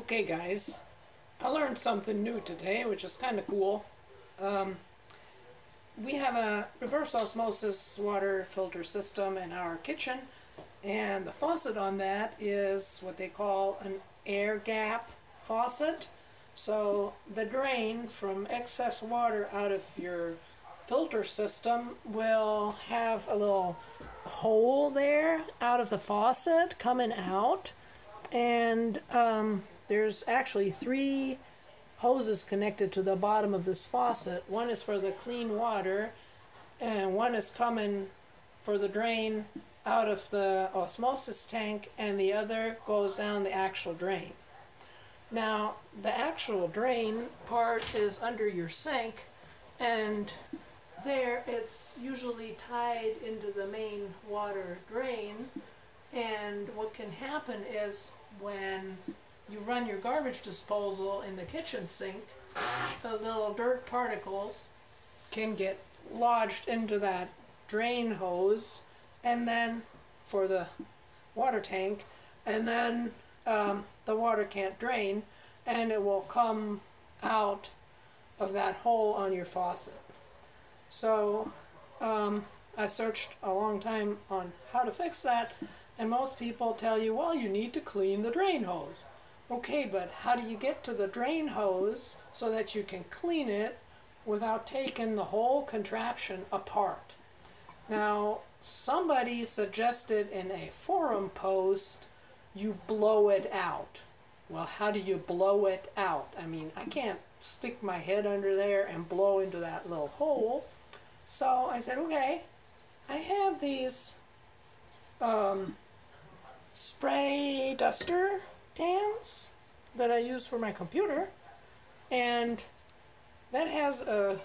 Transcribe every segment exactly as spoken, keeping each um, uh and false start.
Okay guys, I learned something new today, which is kind of cool. Um, we have a reverse osmosis water filter system in our kitchen, and the faucet on that is what they call an air gap faucet. So the drain from excess water out of your filter system will have a little hole there out of the faucet coming out, and um, there's actually three hoses connected to the bottom of this faucet. One is for the clean water, and one is coming for the drain out of the osmosis tank, and the other goes down the actual drain. Now, the actual drain part is under your sink, and there it's usually tied into the main water drain. And what can happen is when you run your garbage disposal in the kitchen sink, the little dirt particles can get lodged into that drain hose, and then for the water tank, and then um, the water can't drain, and it will come out of that hole on your faucet. So um, I searched a long time on how to fix that, and most people tell you, well, you need to clean the drain hose. Okay, but how do you get to the drain hose so that you can clean it without taking the whole contraption apart? Now, somebody suggested in a forum post you blow it out. Well, how do you blow it out? I mean, I can't stick my head under there and blow into that little hole. So I said, okay, I have these um, spray duster cans that I use for my computer, and that has a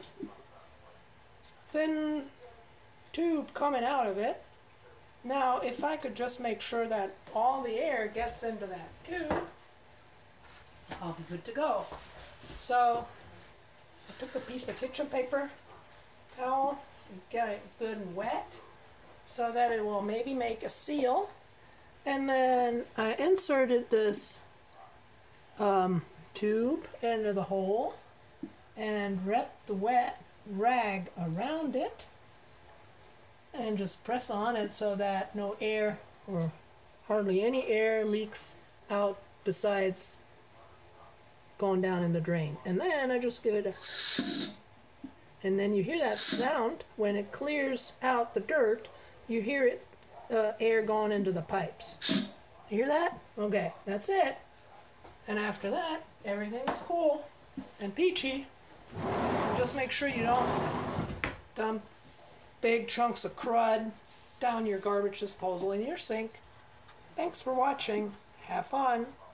thin tube coming out of it. Now, if I could just make sure that all the air gets into that tube, I'll be good to go. So I took a piece of kitchen paper towel and get it good and wet so that it will maybe make a seal. And then I inserted this um, tube into the hole and wrapped the wet rag around it and just press on it so that no air or hardly any air leaks out besides going down in the drain. And then I just give it a, and then you hear that sound when it clears out the dirt. You hear it, uh, air going into the pipes. You hear that? Okay, that's it. And after that, everything's cool and peachy. Just make sure you don't dump big chunks of crud down your garbage disposal in your sink. Thanks for watching. Have fun.